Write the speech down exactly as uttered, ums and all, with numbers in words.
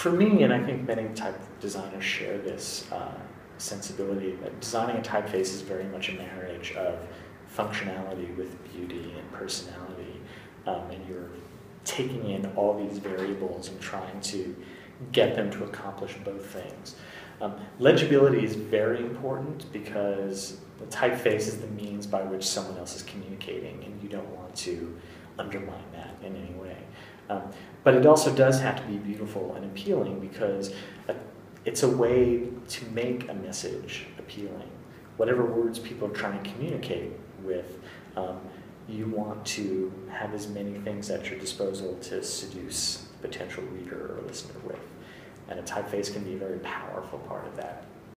for me, and I think many type designers share this uh, sensibility, that designing a typeface is very much a marriage of functionality with beauty and personality, um, and you're taking in all these variables and trying to get them to accomplish both things. Um, legibility is very important because the typeface is the means by which someone else is communicating, and you don't want to undermine that in any way. Um, but it also does have to be beautiful and appealing because uh, it's a way to make a message appealing. Whatever words people are trying to communicate with, um, you want to have as many things at your disposal to seduce the potential reader or listener with. And a typeface can be a very powerful part of that.